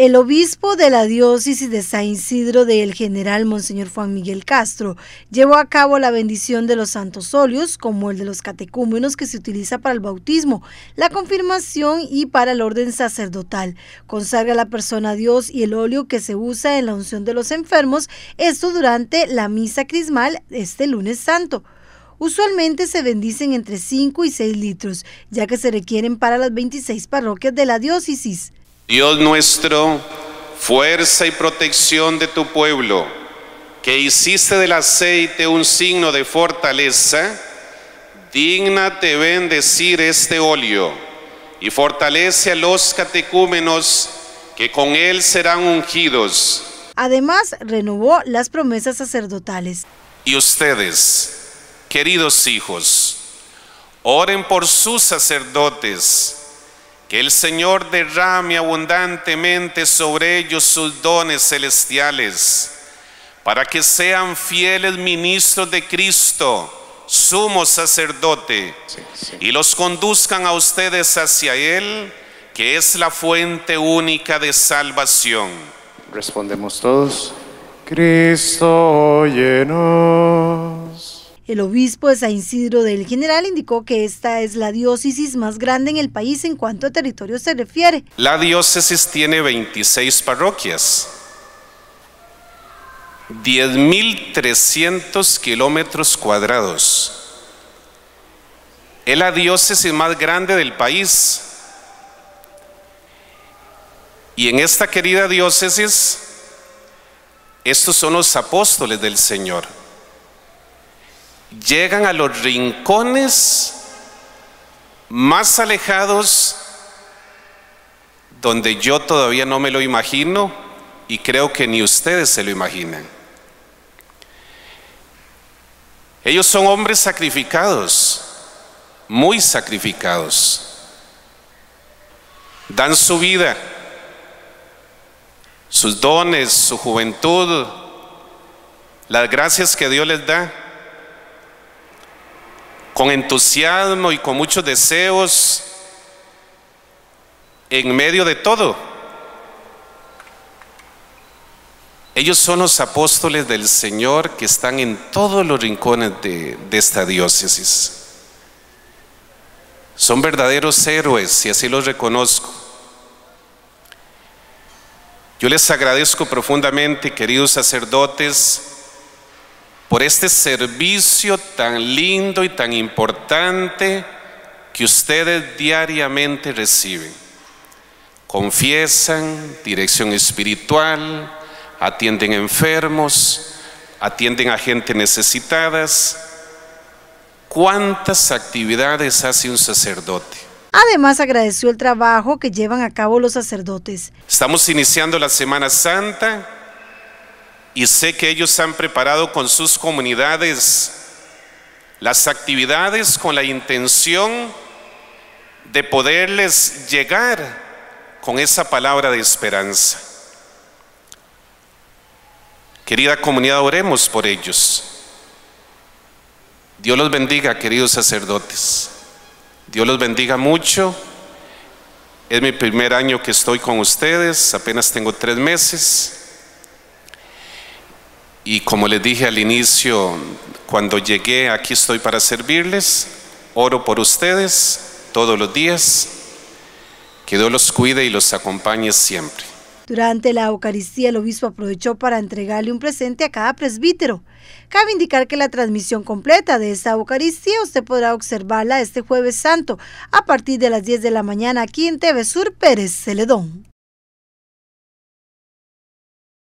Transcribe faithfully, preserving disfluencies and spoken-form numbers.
El obispo de la diócesis de San Isidro de El General, Monseñor Juan Miguel Castro, llevó a cabo la bendición de los santos óleos, como el de los catecúmenos que se utiliza para el bautismo, la confirmación y para el orden sacerdotal. Consagra la persona a Dios y el óleo que se usa en la unción de los enfermos, esto durante la misa crismal este lunes santo. Usualmente se bendicen entre cinco y seis litros, ya que se requieren para las veintiséis parroquias de la diócesis. Dios nuestro, fuerza y protección de tu pueblo, que hiciste del aceite un signo de fortaleza, dígnate bendecir este óleo y fortalece a los catecúmenos que con él serán ungidos. Además, renovó las promesas sacerdotales. Y ustedes, queridos hijos, oren por sus sacerdotes, que el Señor derrame abundantemente sobre ellos sus dones celestiales, para que sean fieles ministros de Cristo, sumo sacerdote, sí, sí. y los conduzcan a ustedes hacia Él, que es la fuente única de salvación. Respondemos todos: Cristo, óyenos. El obispo de San Isidro del General indicó que esta es la diócesis más grande en el país en cuanto a territorio se refiere. La diócesis tiene veintiséis parroquias, diez mil trescientos kilómetros cuadrados. Es la diócesis más grande del país. Y en esta querida diócesis, estos son los apóstoles del Señor. Llegan a los rincones más alejados, donde yo todavía no me lo imagino y creo que ni ustedes se lo imaginan. Ellos son hombres sacrificados, muy sacrificados. Dan su vida, sus dones, su juventud, las gracias que Dios les da, con entusiasmo y con muchos deseos, en medio de todo. Ellos son los apóstoles del Señor que están en todos los rincones de, de esta diócesis. Son verdaderos héroes y así los reconozco. Yo les agradezco profundamente, queridos sacerdotes, por este servicio tan lindo y tan importante que ustedes diariamente reciben. Confiesan, dirección espiritual, atienden enfermos, atienden a gente necesitadas. ¿Cuántas actividades hace un sacerdote? Además, agradeció el trabajo que llevan a cabo los sacerdotes. Estamos iniciando la Semana Santa y sé que ellos han preparado con sus comunidades las actividades con la intención de poderles llegar con esa palabra de esperanza. Querida comunidad, oremos por ellos. Dios los bendiga, queridos sacerdotes. Dios los bendiga mucho. Es mi primer año que estoy con ustedes, apenas tengo tres meses. Y como les dije al inicio, cuando llegué, aquí estoy para servirles. Oro por ustedes todos los días. Que Dios los cuide y los acompañe siempre. Durante la Eucaristía, el obispo aprovechó para entregarle un presente a cada presbítero. Cabe indicar que la transmisión completa de esta Eucaristía usted podrá observarla este Jueves Santo a partir de las diez de la mañana aquí en T V Sur Pérez Celedón.